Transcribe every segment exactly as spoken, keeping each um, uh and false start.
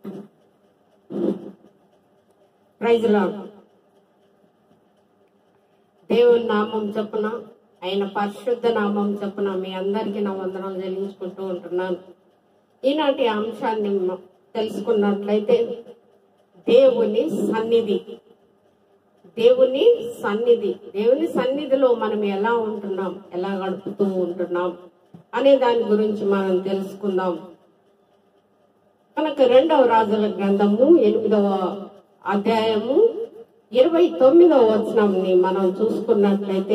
Praise lord. దేవుని నామం చొప్పున, ఆయన పరిశుద్ధ నామం చొప్పున మీ అందరికీ నా వందనాలు చెల్లించుకుంటూ ఉంటున్నాను. ఈనాటి అంశాన్ని తెలుసుకున్నట్లయితే దేవుని సన్నిధి. దేవుని సన్నిధి దేవుని సన్నిధిలో మనం ఎలా ఉంటున్నాం, ఎలా గడుపుతూ ఉంటున్నాం అనే దాని గురించి మనం తెలుసుకుందాం. మనకు రెండవ రాజుల గ్రంథము ఎనిమిదవ అధ్యాయము ఇరవై తొమ్మిదవ వచనంని మనం చూసుకున్నట్లయితే,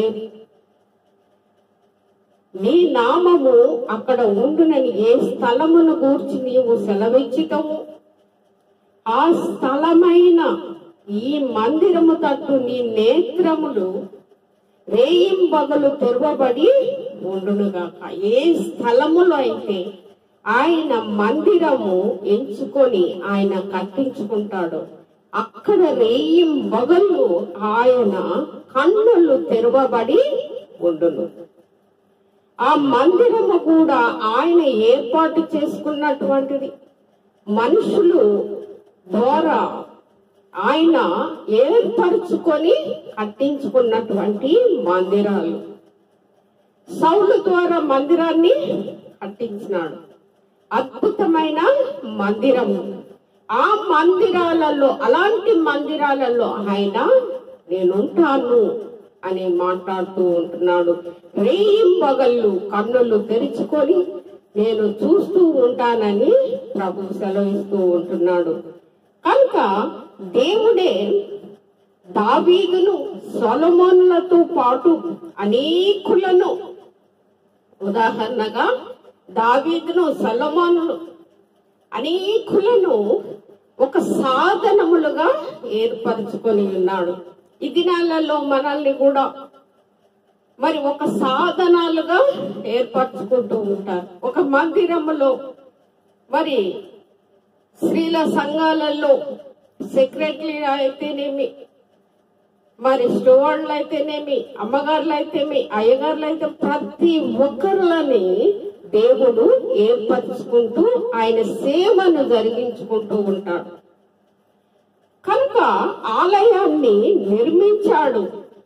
నీ నామము అక్కడ ఉండునని ఏ స్థలమును గూర్చి నీవు సెలవిచ్చితవు, ఆ స్థలమైన ఈ మందిరము తట్టు నీ నేత్రములు రేయింబగలు తెరవబడి ఉండునుగాక. ఏ స్థలములో అయితే ఆయన మందిరము ఎంచుకొని ఆయన కట్టించుకుంటాడో అక్కడ రేయింబగలు ఆయన కన్నులు తెరవబడి ఉండును. ఆ మందిరము కూడా ఆయన ఏర్పాటు చేసుకున్నటువంటిది. మనుషులు ద్వారా ఆయన ఏర్పరచుకొని కట్టించుకున్నటువంటి మందిరాలు. సౌలు ద్వారా మందిరాన్ని కట్టించినాడు, అద్భుతమైన మందిరము. ఆ మందిరాలలో, అలాంటి మందిరాలలో ఆయన నేనుంటాను అని మాట్లాడుతూ ఉంటున్నాడు. రేయింబగళ్ళు కన్నులు తెరుచుకొని నేను చూస్తూ ఉంటానని ప్రభు సెలవిస్తూ ఉంటున్నాడు. కనుక దేవుడే దావీదును సొలొమోనులతో పాటు అనేకులను, ఉదాహరణగా దావీదును సొలొమోనులు అనేకులను ఒక సాధనములుగా ఏర్పరచుకొని ఉన్నాడు. ఈ దినాలలో మనల్ని కూడా మరి ఒక సాధనాలుగా ఏర్పరచుకుంటూ ఉంటారు. ఒక మందిరములో మరి స్త్రీల సంఘాలలో సెక్రటరీ అయితేనేమి, మరి స్టోవర్లు అయితేనేమి, అమ్మగారులు అయితేమి, అయ్యగారులు అయితే ప్రతి ఒక్కరిని దేవుడు ఏర్పరచుకుంటూ ఆయన సేవను జరిగించుకుంటూ ఉంటాడు. కనుక ఆలయాన్ని నిర్మించాడు.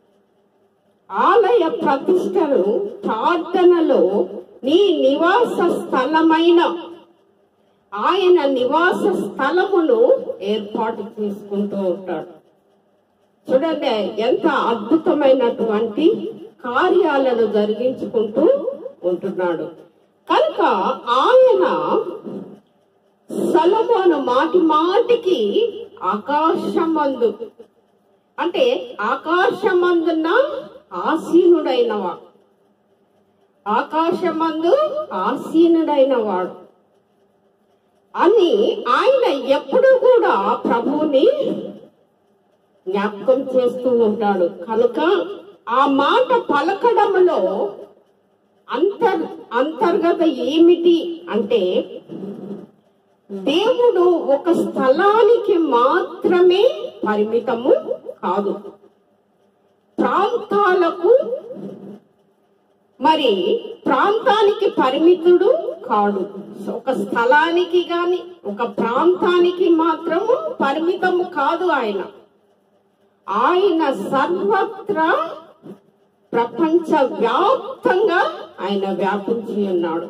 ఆలయ ప్రతిష్టను ప్రార్థనలో నీ నివాస స్థలమైన ఆయన నివాస స్థలమును ఏర్పాటు చేసుకుంటూ ఉంటాడు. చూడండి ఎంత అద్భుతమైనటువంటి కార్యాలను జరిగించుకుంటూ ఉంటున్నాడు. కనుక ఆయన సొలొమోను మాటి మాటికి ఆకాశమందు, అంటే ఆకాశమందున్న ఆసీనుడైన వాడు, ఆకాశమందు ఆసీనుడైన వాడు అని ఆయన ఎప్పుడు కూడా ప్రభువుని జ్ఞాపకం చేస్తూ ఉంటాడు. కనుక ఆ మాట పలకడంలో అంతర్ అంతర్గత ఏమిటి అంటే, దేవుడు ఒక స్థలానికి మాత్రమే పరిమితము కాదు, ప్రాంతాలకు మరి ప్రాంతానికి పరిమితుడు కాడు. ఒక స్థలానికి గాని ఒక ప్రాంతానికి మాత్రము పరిమితము కాదు. ఆయన ఆయన సర్వత్రా ప్రపంచ వ్యాప్తంగా ఆయన వ్యాపించి ఉన్నాడు.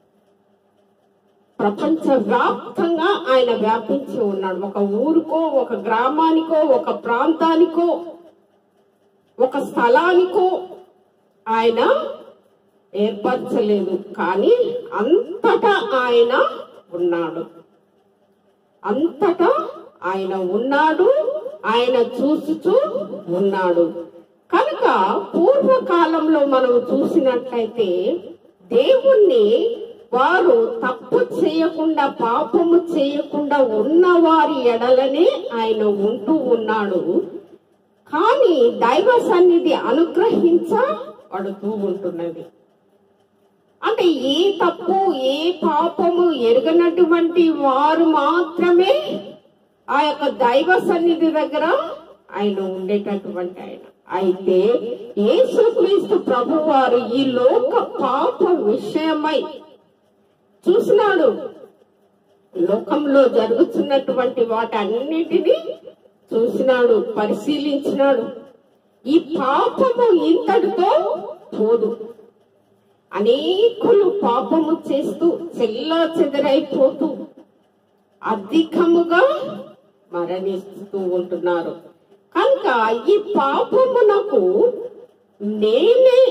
ప్రపంచ వ్యాప్తంగా ఆయన వ్యాపించి ఉన్నాడు. ఒక ఊరుకో, ఒక గ్రామానికో, ఒక ప్రాంతానికో, ఒక స్థలానికో ఆయన ఏర్పరచలేదు. కానీ అంతటా ఆయన ఉన్నాడు. అంతటా ఆయన ఉన్నాడు. ఆయన చూసుచూ ఉన్నాడు. కనుక పూర్వకాలంలో మనం చూసినట్లయితే దేవుణ్ణి వారు తప్పు చేయకుండా, పాపము చేయకుండా ఉన్న వారి ఎడలనే ఆయన ఉంటూ ఉన్నాడు. కానీ దైవ సన్నిధి అనుగ్రహించబడుతూ ఉంటున్నది. అంటే ఏ తప్పు ఏ పాపము ఎరగనటువంటి వారు మాత్రమే ఆ యొక్క దైవ సన్నిధి దగ్గర ఆయన ఉండేటటువంటి ఆయన. అయితే యేసుక్రీస్తు ప్రభు వారు ఈ లోక పాప విషయమై చూసినాడు. లోకంలో జరుగుతున్నటువంటి వాటన్నిటినీ చూసినాడు, పరిశీలించినాడు. ఈ పాపము ఇంతటితో పోదు. అనేకులు పాపము చేస్తూ చెల్లా చెదరైపోతూ అధికముగా మరణిస్తూ ఉంటున్నారు. కనుక ఈ పాపమునకు నేనే,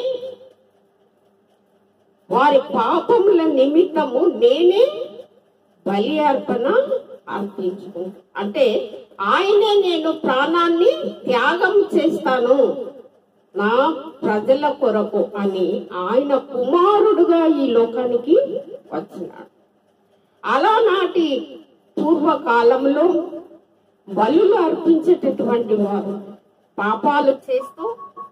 వారి పాపముల నిమిత్తము నేనే బలి అర్పణ అర్పించుకుంటా, అంటే ఆయనే నేను ప్రాణాన్ని త్యాగం చేస్తాను నా ప్రజల కొరకు అని ఆయన కుమారుడుగా ఈ లోకానికి వచ్చినాడు. అలానాటి పూర్వకాలంలో బలులు అర్పించేటటువంటి వారు పాపాలు చేస్తూ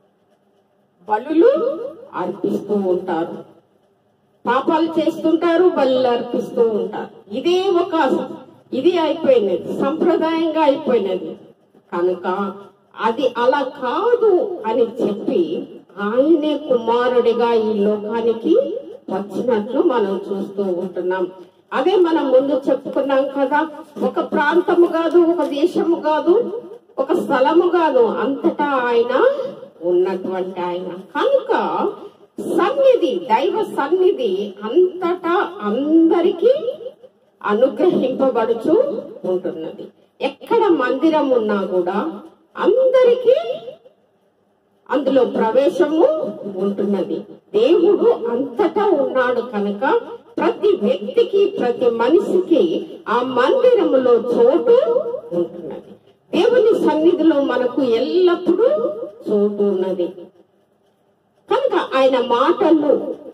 బలులు అర్పిస్తూ ఉంటారు. పాపాలు చేస్తుంటారు, బలులు అర్పిస్తూ ఉంటారు. ఇదే ఒక ఇది అయిపోయినది, సంప్రదాయంగా అయిపోయినది. కనుక అది అలా కాదు అని చెప్పి ఆయనే కుమారుడిగా ఈ లోకానికి వచ్చినట్లు మనం చూస్తూ ఉంటున్నాం. అదే మనం ముందు చెప్పుకున్నాం కదా, ఒక ప్రాంతము కాదు, ఒక దేశము కాదు, ఒక స్థలము కాదు, అంతటా ఆయన ఉన్నటువంటి ఆయన. కనుక సన్నిధి, దైవ సన్నిధి అంతటా అందరికీ అనుగ్రహింపబడుచు ఉంటున్నది. ఎక్కడ మందిరం ఉన్నా కూడా అందరికీ అందులో ప్రవేశము ఉంటున్నది. దేవుడు అంతటా ఉన్నాడు కనుక ప్రతి వ్యక్తికి, ప్రతి మనిషికి ఆ మందిరములో చోటు ఉంటున్నది. దేవుని సన్నిధిలో మనకు ఎల్లప్పుడూ చోటు ఉన్నది. కనుక ఆయన మాటలు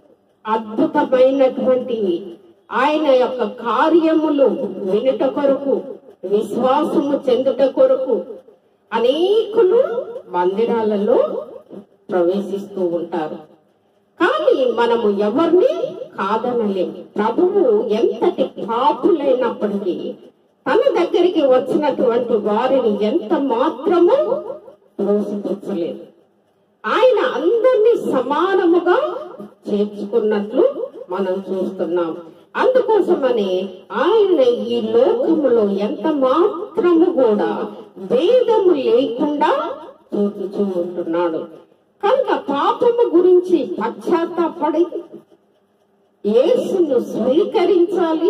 అద్భుతమైనటువంటివి. ఆయన యొక్క కార్యములు వినుట కొరకు, విశ్వాసము చెందుట కొరకు అనేకులు మందిరాలలో ప్రవేశిస్తూ ఉంటారు. కానీ మనము ఎవరిని కాదనలేము. ప్రభువు ఎంతటి పాపులైనప్పటికీ తన దగ్గరికి వచ్చినటువంటి వారిని ఎంత మాత్రము త్రోసిపుచ్చలేదు. ఆయన అందరినీ సమానముగా చేర్చుకున్నట్లు మనం చూస్తున్నాం. అందుకోసమని ఆయన ఈ లోకములో ఎంత మాత్రము కూడా భేదము లేకుండా చూపుతూ ఉంటున్నాడు. కనుక పాపము గురించి పశ్చాత్తాపడి యేసును స్వీకరించాలి.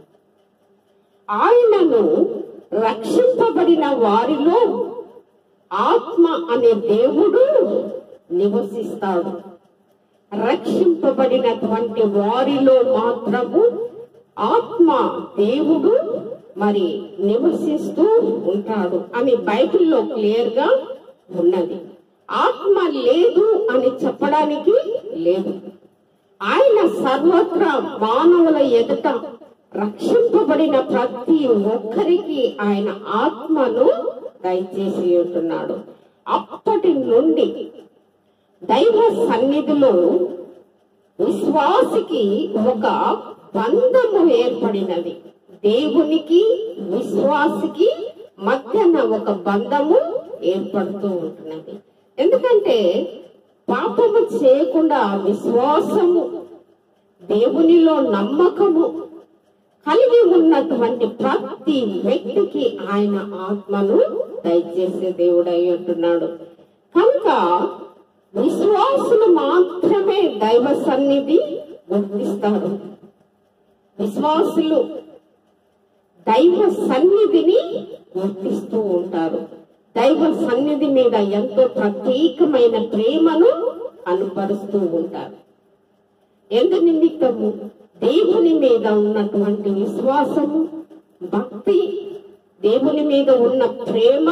ఆయనను రక్షింపబడిన వారిలో ఆత్మ అనే దేవుడు నివసిస్తాడు. రక్షింపబడినటువంటి వారిలో మాత్రము ఆత్మ దేవుడు మరి నివసిస్తూ ఉంటాడు అని బైబిల్లో క్లియర్ గా ఉన్నది. ఆత్మ లేదు అని చెప్పడానికి లేదు. ఆయన సర్వత్రా మానవుల ఎదుట రక్షింపబడిన ప్రతి ఒక్కరికి ఆయన ఆత్మను దయచేసి ఉంటున్నాడు. అప్పటి నుండి దైవ సన్నిధిలో విశ్వాసికి ఒక బంధము ఏర్పడినది. దేవునికి విశ్వాసికి మధ్యన ఒక బంధము ఏర్పడుతూ ఉంటున్నది. ఎందుకంటే పాపము చేయకుండా విశ్వాసము, దేవునిలో నమ్మకము కలిగి ఉన్నటువంటి ప్రతి వ్యక్తికి ఆయన ఆత్మను దయచేసే దేవుడై ఉంటున్నాడు. కనుక విశ్వాసులు మాత్రమే దైవ సన్నిధి గుర్తిస్తారు. విశ్వాసులు దైవ సన్నిధిని గుర్తిస్తూ ఉంటారు. దైవ సన్నిధి మీద ఎంతో ప్రత్యేకమైన ప్రేమను అనుపరుస్తూ ఉంటారు. ఎందు నిమిత్తము దేవుని మీద ఉన్నటువంటి విశ్వాసము, భక్తి, దేవుని మీద ఉన్న ప్రేమ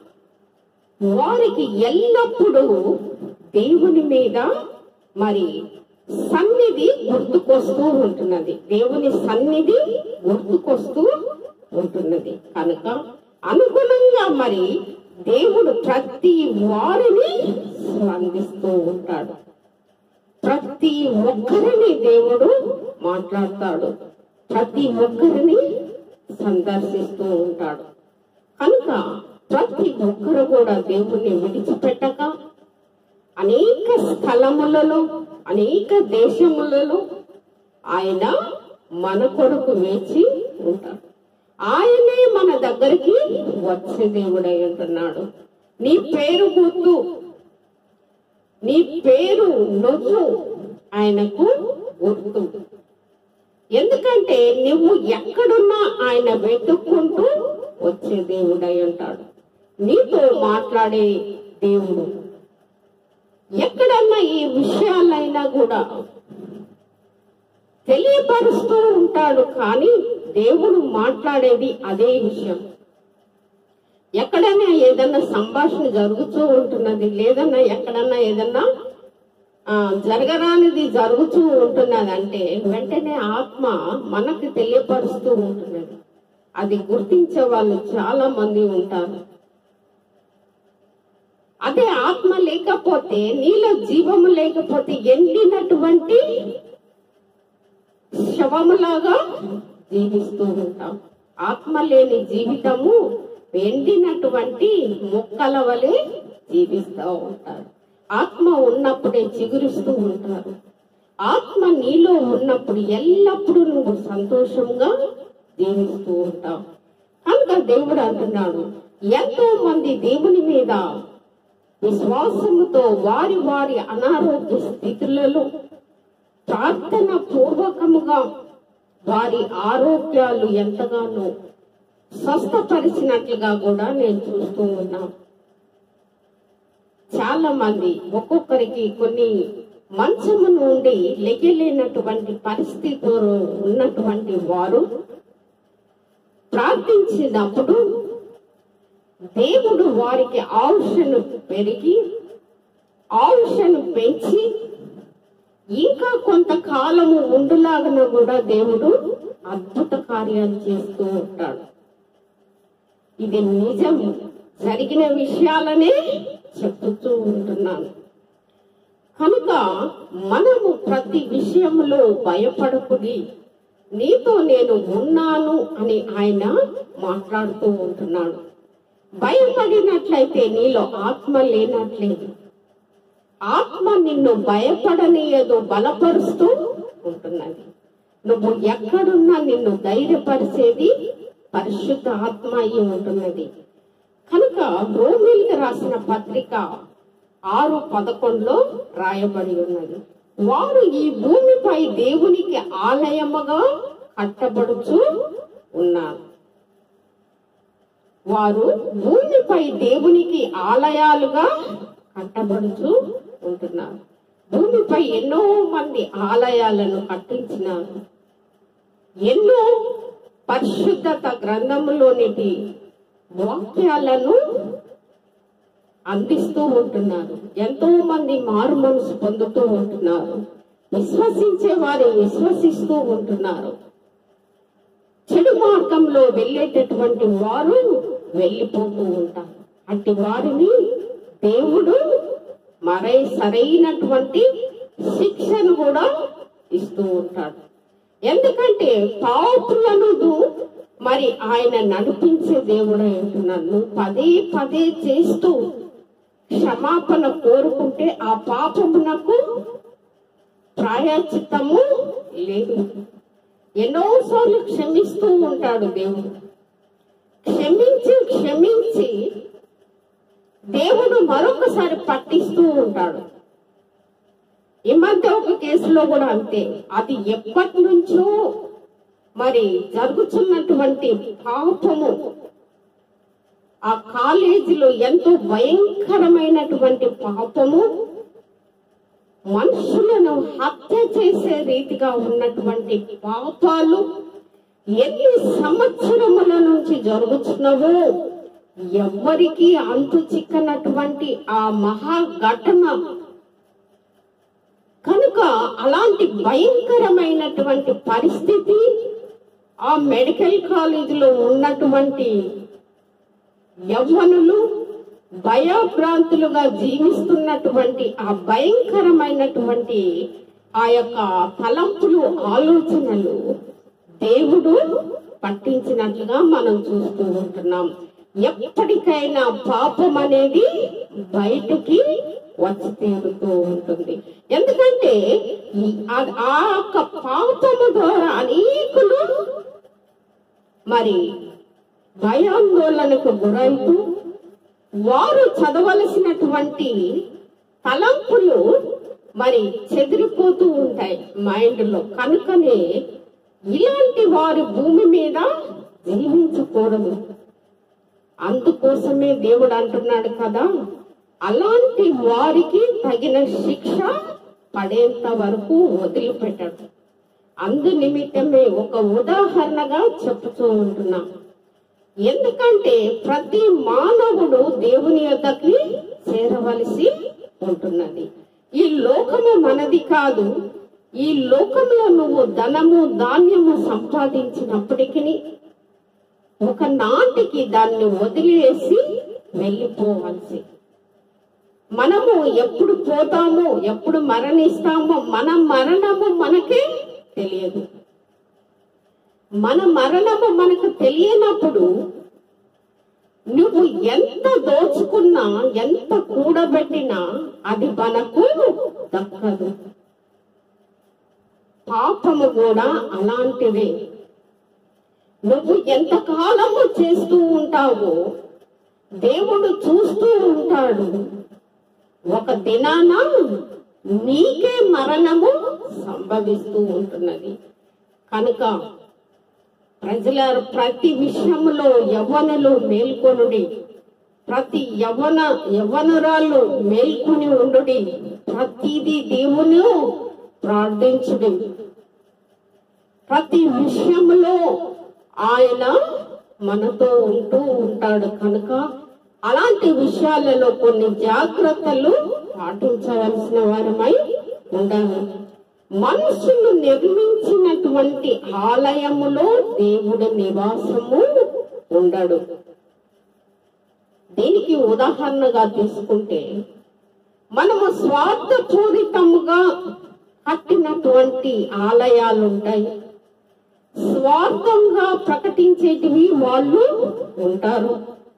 వారికి ఎల్లప్పుడూ దేవుని మీద మరి సన్నిధి గుర్తుకొస్తూ ఉంటున్నది. దేవుని సన్నిధి గుర్తుకొస్తూ ఉంటున్నది. కనుక అనుగుణంగా మరి దేవుడు ప్రతి వారిని స్పందిస్తూ ఉంటాడు. ప్రతి ఒక్కరిని దేవుడు మాట్లాడతాడు. ప్రతి ఒక్కరిని సందర్శిస్తూ ఉంటాడు. కనుక ప్రతి ఒక్కరు కూడా దేవుణ్ణి విడిచిపెట్టక అనేక స్థలములలో, అనేక దేశములలో ఆయన మన కొరకు వేచి ఉంటాడు. ఆయనే మన దగ్గరికి వచ్చే దేవుడై ఉంటున్నాడు. నీ పేరు గుర్తు, నీ పేరు నువ్వు ఆయనకు గుర్తు. ఎందుకంటే నువ్వు ఎక్కడున్నా ఆయన వెతుక్కుంటూ వచ్చే దేవుడై ఉంటాడు. నీతో మాట్లాడే దేవుడు. ఎక్కడన్నా ఈ విషయాలైనా కూడా తెలియపరుస్తూ ఉంటాడు. కానీ దేవుడు మాట్లాడేది అదే విషయం. ఎక్కడైనా ఏదన్నా సంభాషణ జరుగుతూ ఉంటున్నది, లేదన్నా ఎక్కడన్నా ఏదన్నా ఆ జరగరానిది జరుగుతూ ఉంటున్నది అంటే వెంటనే ఆత్మ మనకు తెలియపరుస్తూ ఉంటున్నది. అది గుర్తించే వాళ్ళు చాలా మంది ఉంటారు. అదే ఆత్మ లేకపోతే, నీలో జీవము లేకపోతే ఎండినటువంటి శవములాగా జీవిస్తూ ఉంటాం. ఆత్మ లేని జీవితము ఎండినటువంటి మొక్కల వలె జీవిస్తూ ఉంటారు. ఆత్మ ఉన్నప్పుడే చిగురిస్తూ ఉంటారు. ఆత్మ నీలో ఉన్నప్పుడు ఎల్లప్పుడూ నువ్వు సంతోషంగా జీవిస్తూ ఉంటావు. కనుక దేవుడు అంటున్నాడు, ఎంతో మంది దేవుని మీద విశ్వాసముతో వారి వారి అనారోగ్య స్థితులలో ప్రార్థన పూర్వకముగా వారి ఆరోగ్యాలు ఎంతగానో స్వస్థపరిచినట్లుగా కూడా నేను చూస్తూ ఉన్నాను. చాలా మంది ఒక్కొక్కరికి కొన్ని మంచము నుండి లెగలేనటువంటి పరిస్థితులు ఉన్నటువంటి వారు ప్రార్థించినప్పుడు దేవుడు వారికి ఆయుష్ను పెరిగి ఆయుష్ను పెంచి ఇంకా కొంతకాలము ఉండులాగా కూడా దేవుడు అద్భుత కార్యాలు చేస్తూ ఉంటాడు. ఇది నిజం, జరిగిన విషయాలనే చెప్తూ ఉంటున్నాను. కనుక మనము ప్రతి విషయంలో భయపడకుడి, నీతో నేను ఉన్నాను అని ఆయన మాట్లాడుతూ ఉంటున్నాడు. భయపడినట్లయితే నీలో ఆత్మ లేనట్లేదు. ఆత్మ నిన్ను భయపడనీయదు, బలపరుస్తూ ఉంటున్నది. నువ్వు ఎక్కడున్నా నిన్ను ధైర్యపరిచేది పరిశుద్ధ ఆత్మ అయి ఉంటున్నది. కనుక రోమీయులకు రాసిన పత్రిక ఆరు పదకొండులో రాయబడి ఉన్నది, వారు ఈ భూమిపై దేవునికి ఆలయముగా కట్టబడుచు ఉన్నారు. వారు భూమిపై దేవునికి ఆలయాలుగా కట్టబడుచు ఉంటున్నారు. భూమిపై ఎన్నో మంది ఆలయాలను కట్టించినారు. ఎన్నో పరిశుద్ధత గ్రంథములోని వాక్యాలను అందిస్తూ ఉంటున్నారు. ఎంతో మంది మారు మనసు పొందుతూ ఉంటున్నారు. విశ్వసించే వారు విశ్వసిస్తూ ఉంటున్నారు. చెడు మార్గంలో వెళ్ళేటటువంటి వారు వెళ్ళిపోతూ ఉంటారు. అట్టి వారిని దేవుడు మరై సరైనటువంటి శిక్షను కూడా ఇస్తూ ఉంటాడు. ఎందుకంటే పాపులను మరి ఆయన నడిపించే దేవుడు అంటున్నాను. నువ్వు పదే పదే చేస్తూ క్షమాపణ కోరుకుంటే ఆ పాపమునకు ప్రాయశ్చిత్తము లేదు. ఎన్నోసార్లు క్షమిస్తూ ఉంటాడు దేవుడు. క్షమించి క్షమించి దేవుడు మరొకసారి పట్టిస్తూ ఉంటాడు. ఈ మధ్య ఒక కేసులో కూడా అంతే. అది ఎప్పటి నుంచో మరి జరుగుతున్నటువంటి పాపము, ఆ కాలేజీలో ఎంతో భయంకరమైనటువంటి పాపము, మనుషులను హత్య చేసే రీతిగా ఉన్నటువంటి పాపాలు ఎన్ని సంవత్సరముల నుంచి జరుగుతున్నవో ఎవ్వరికీ అంతు చిక్కనటువంటి ఆ మహా ఘటన. కనుక అలాంటి భయంకరమైనటువంటి పరిస్థితి ఆ మెడికల్ కాలేజీలో ఉన్నటువంటి యవ్వనులు భయభ్రాంతులుగా జీవిస్తున్నటువంటి ఆ భయంకరమైనటువంటి ఆ యొక్క తలంపులు, ఆలోచనలు దేవుడు పట్టించినట్లుగా మనం చూస్తూ ఉంటున్నాం. ఎప్పటికైనా పాపం అనేది బయటికి వచ్చి తీరుతూ ఉంటుంది. ఎందుకంటే ఆ యొక్క పాపము ద్వారా అనేకులు మరి భయాందోళనకు గురైతూ వారు చదవలసినటువంటి తలంపులు మరి చెదిరిపోతూ ఉంటాయి మైండ్ లో. కనుకనే ఇలాంటి వారు భూమి మీద జీవించకూడదు. అందుకోసమే దేవుడు అంటున్నాడు కదా, అలాంటి వారికి తగిన శిక్ష పడేంత వరకు వదిలిపెట్టాడు. అందు నిమిత్తమే ఒక ఉదాహరణగా చెప్పుతూ ఉంటున్నా. ఎందుకంటే ప్రతి మానవుడు దేవుని యొద్దకి చేరవలసి ఉంటున్నది. ఈ లోకము మనది కాదు. ఈ లోకంలో నువ్వు ధనము ధాన్యము సంపాదించినప్పటికీ ఒక నాటికి దాన్ని వదిలేసి వెళ్ళిపోవలసి. మనము ఎప్పుడు పోతామో ఎప్పుడు మరణిస్తామో మన మరణము మనకే తెలియదు. మన మరణము మనకు తెలియనప్పుడు నువ్వు ఎంత దోచుకున్నా ఎంత కూడబెట్టినా అది మనకు దక్కదు. పాపము కూడా అలాంటిదే. నువ్వు ఎంత కాలము చేస్తూ ఉంటావో దేవుడు చూస్తూ ఉంటాడు. ఒక దినాన నీకే మరణము సంభవిస్తూ ఉంటున్నది. కనుక ప్రజల ప్రతి విషయంలో యవ్వనులు మేల్కొనుడి, ప్రతి యవ్వన యవ్వనురాలు మేల్కొని ఉండుడి, ప్రతిదీ దేవుని ప్రార్థించుడి. ప్రతి విషయంలో ఆయన మనతో ఉంటూ ఉంటాడు. కనుక అలాంటి విషయాలలో కొన్ని జాగ్రత్తలు పాటించవలసిన వారమై ఉండాలి. మనుషులు నిర్మించినటువంటి ఆలయములో దేవుడు నివాసము ఉండడు. దీనికి ఉదాహరణగా తీసుకుంటే మనము స్వార్థపూరితముగా కట్టినటువంటి ఆలయాలు ఉంటాయి. స్వార్థంగా ప్రకటించేటివి వాళ్ళు ఉంటారు.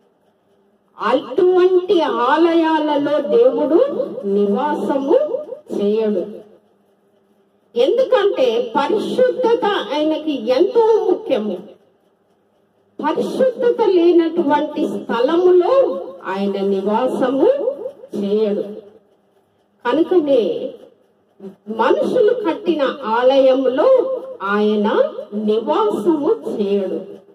అటువంటి ఆలయాలలో దేవుడు నివాసము చేయడు. ఎందుకంటే పరిశుద్ధత ఆయనకి ఎంతో ముఖ్యము. పరిశుద్ధత లేనటువంటి స్థలములో ఆయన నివాసము చేయడు. కనుకనే మనుషులు కట్టిన ఆలయంలో ఆయన నివాసము చేయడు.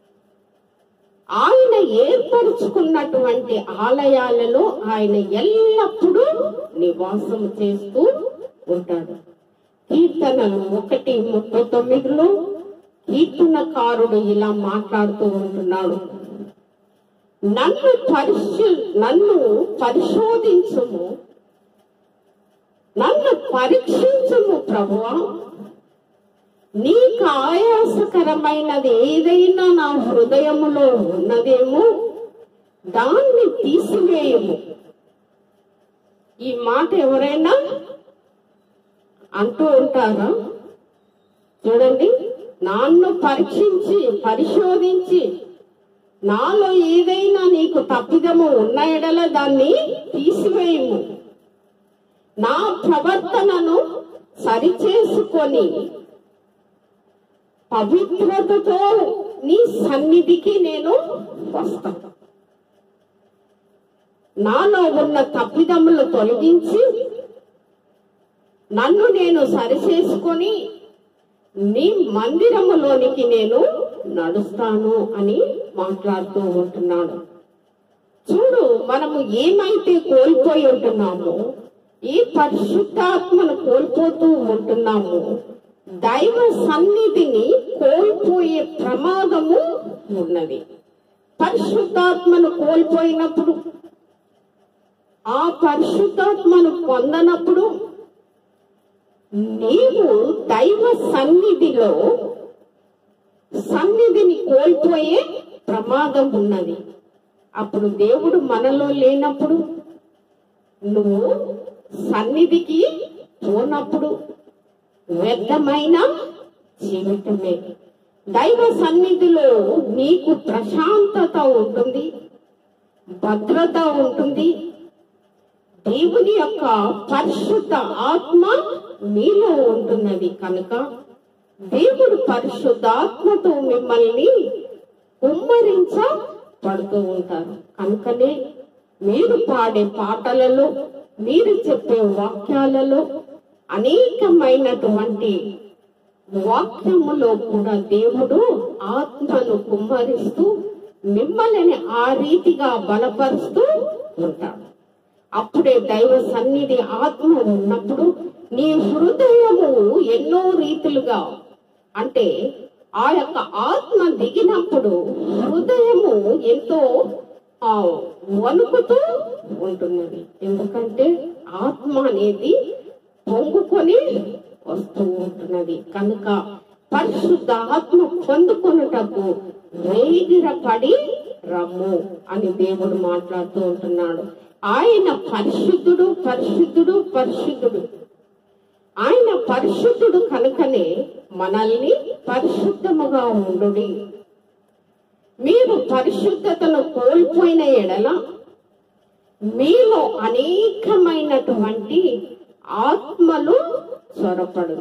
ఆయన ఏర్పరుచుకున్నటువంటి ఆలయాలలో ఆయన ఎల్లప్పుడూ నివాసము చేస్తూ ఉంటాడు. కీర్తనలు ఒకటి ముప్పై తొమ్మిదిలో కీర్తనకారుడు ఇలా మాట్లాడుతూ ఉంటున్నాడు. నన్ను పరిశు నన్ను పరిశోధించుము, నన్ను పరీక్షించుము ప్రభువా. నీకు ఆయాసకరమైనది ఏదైనా నా హృదయములో ఉన్నదేమో దాన్ని తీసివేయము. ఈ మాట ఎవరైనా అంటూ ఉంటారా? చూడండి, నన్ను పరీక్షించి పరిశోధించి నాలో ఏదైనా నీకు తప్పిదము ఉన్న ఎడల దాన్ని తీసివేయము. నా ప్రవర్తనను సరిచేసుకొని పవిత్రతతో నీ సన్నిధికి నేను వస్తాను. నాలో ఉన్న తప్పిదములు తొలగించి నన్ను నేను సరిచేసుకొని నీ మందిరములోనికి నేను నడుస్తాను అని మాట్లాడుతూ ఉంటున్నాడు. చూడు, మనము ఏమైతే కోల్పోయి ఉంటున్నామో, ఈ పరిశుద్ధాత్మను కోల్పోతూ ఉంటున్నాము, దైవ సన్నిధిని కోల్పోయే ప్రమాదము ఉన్నది. పరిశుద్ధాత్మను కోల్పోయినప్పుడు, ఆ పరిశుద్ధాత్మను పొందనప్పుడు నీవు దైవ సన్నిధిలో సన్నిధిని కోల్పోయే ప్రమాదం ఉన్నది. అప్పుడు దేవుడు మనలో లేనప్పుడు, నువ్వు సన్నిధికి పోనప్పుడు వ్యర్థమైన జీవితమే. దైవ సన్నిధిలో నీకు ప్రశాంతత ఉంటుంది, భద్రత ఉంటుంది. దేవుని యొక్క పరిశుద్ధ ఆత్మ మీలో ఉంటున్నది కనుక దేవుడు పరిశుద్ధాత్మతో మిమ్మల్ని కుమ్మరించబడుతూ ఉంటారు. కనుకనే మీరు పాడే పాటలలో, మీరు చెప్పే వాక్యాలలో అనేకమైనటువంటి వాక్యములో కూడా దేవుడు ఆత్మను కుమ్మరిస్తూ మిమ్మల్ని ఆ రీతిగా బలపరుస్తూ ఉంటాడు. అప్పుడే దైవ సన్నిధి ఆత్మ ఉన్నప్పుడు నీ హృదయము ఎన్నో రీతులుగా, అంటే ఆ యొక్క ఆత్మ దిగినప్పుడు హృదయము ఎంతో ఆ వణుకుతూ ఉంటున్నది. ఎందుకంటే ఆత్మ అనేది పొంగుకొని వస్తూ ఉంటున్నది. కనుక పరిశుద్ధ ఆత్మ పొందుకొనుటకు వేగిరపడి రమ్ము అని దేవుడు మాట్లాడుతూ ఉంటున్నాడు. ఆయన పరిశుద్ధుడు, పరిశుద్ధుడు, పరిశుద్ధుడు. ఆయన పరిశుద్ధుడు కనుకనే మనల్ని పరిశుద్ధముగా ఉండుడి. మీరు పరిశుద్ధతను కోల్పోయిన ఎడల మీలో అనేకమైనటువంటి ఆత్మలు చొరపడు.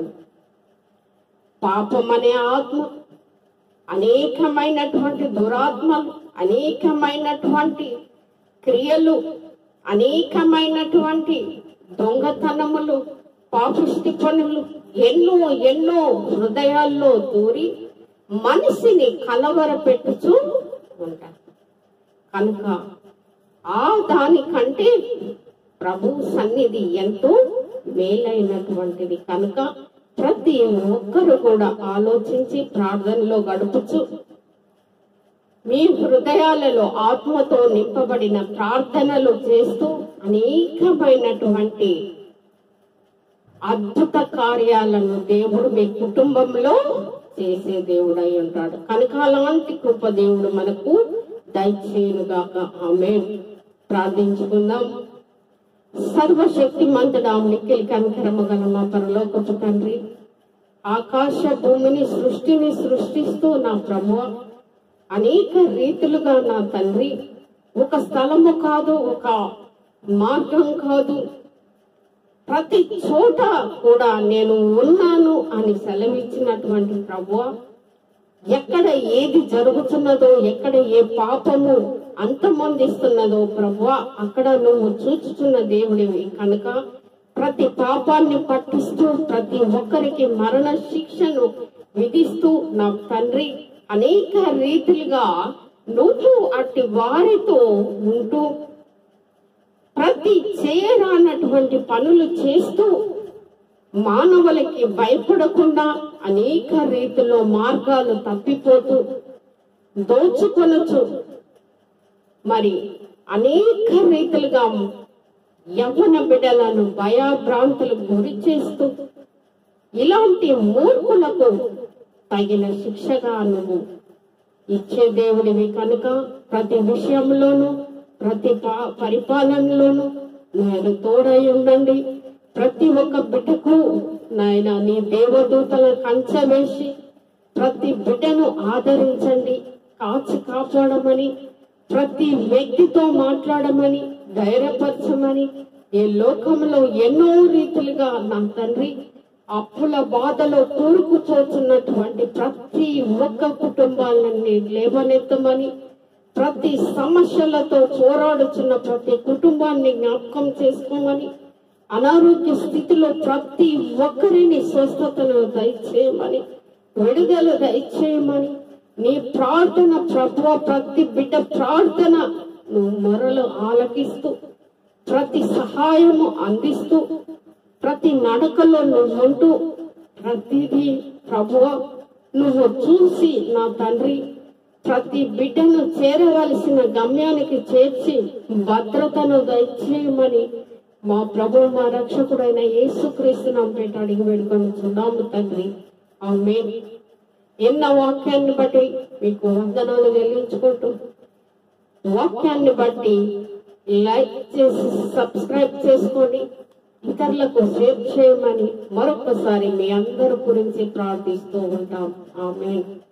పాపం అనే ఆత్మ, అనేకమైనటువంటి దురాత్మలు, అనేకమైనటువంటి క్రియలు, అనేకమైనటువంటి దొంగతనములు, పాపిష్టి పనులు ఎన్నో ఎన్నో హృదయాల్లో దూరి మనిషిని కలవరపెట్టుచూ ఉంటారు. కనుక ఆ దానికంటే ప్రభు సన్నిధి ఎంతో మేలైనటువంటిది. కనుక ప్రతి ఒక్కరు కూడా ఆలోచించి ప్రార్థనలో గడుపుచు మీ హృదయాలలో ఆత్మతో నింపబడిన ప్రార్థనలు చేస్తూ అనేకమైనటువంటి అద్భుత కార్యాలను దేవుడు మీ కుటుంబంలో చేసే దేవుడై ఉంటాడు. కనుక అలాంటి కృప దేవుడు మనకు దయచేయునుగాక. ఆమేన్. ప్రార్థించుకుందాం. సర్వశక్తి మంతుడా, మిక్కిలి కనికరము గల మా పరలోకపు తండ్రి, ఆకాశ భూమిని సృష్టిని సృష్టిస్తూ నా ప్రభువ అనేక రీతులుగా నా తండ్రి, ఒక స్థలము కాదు, ఒక మార్గం కాదు, ప్రతి చోట కూడా నేను ఉన్నాను అని సెలవిచ్చినటువంటి ప్రభువ, ఎక్కడ ఏది జరుగుతున్నదో, ఎక్కడ ఏ పాపము అంతమొందిస్తున్నదో ప్రభువ అక్కడ నువ్వు చూచుచున్న దేవుడివి. కనుక ప్రతి పాపాన్ని పట్టిస్తూ ప్రతి ఒక్కరికి మరణ శిక్షను విధిస్తూ నా తండ్రి అనేక రీతిలుగా నువ్వు అట్టి వారితో ఉంటూ ప్రతి చేయరానటువంటి పనులు చేస్తూ మానవులకి భయపడకుండా అనేక రీతిలో మార్గాలు తప్పిపోతూ దోచుకొనొచ్చు, మరి అనేక రీతిలుగా యవ్వన బిడ్డలను భయభ్రాంతులకు గురి చేస్తూ ఇలాంటి మూర్ఖులకు తగిన శిక్షగా నువ్వు ఇచ్చే దేవుడివి. కనుక ప్రతి విషయంలోనూ ప్రతి పరిపాలనలోనూ నేను తోడై ఉండండి. ప్రతి ఒక్క బిడ్డకు నాయన నీ దేవదూతల కంచె వేసి ప్రతి బిడ్డను ఆదరించండి, కాచి కాపాడమని, ప్రతి వ్యక్తితో మాట్లాడమని, ధైర్యపరచమని. ఈ లోకంలో ఎన్నో రీతులుగా నా తండ్రి అప్పుల బాధలో కూరుకుపోతున్నటువంటి ప్రతి ఒక్క కుటుంబాలని లేవనెత్తమని, ప్రతి సమస్యలతో పోరాడుతున్న ప్రతి కుటుంబాన్ని జ్ఞాపకం చేసుకోమని, అనారోగ్య స్థితిలో ప్రతి ఒక్కరిని స్వస్థతను దయచేయమని, విడుదల దయచేయమని, నీ ప్రార్థన ప్రభువ ప్రతి బిడ్డ ప్రార్థన నువ్వు మొరలు ఆలకిస్తూ ప్రతి సహాయము అందిస్తూ ప్రతి నడకలో నువ్వు ఉంటూ ప్రతిదీ ప్రభువ నువ్వు చూసి నా తండ్రి ప్రతి బిడ్డను చేరవలసిన గమ్యానికి చేర్చి భద్రతను దయచేయమని మా ప్రభు మా రక్షకుడైన యేసుక్రీస్తు నామమున అడిగి వేడుకొనుచున్నాము తండ్రి. ఆమేన్. ఎన్న వాక్యాన్ని బట్టి మీకు వందనాలు చెల్లించుకుంటూ వాక్యాన్ని బట్టి లైక్ చేసి సబ్స్క్రైబ్ చేసుకొని ఇతరులకు షేర్ చేయమని మరొకసారి మీ అందరి గురించి ప్రార్థిస్తూ ఉంటాం. ఆమేన్.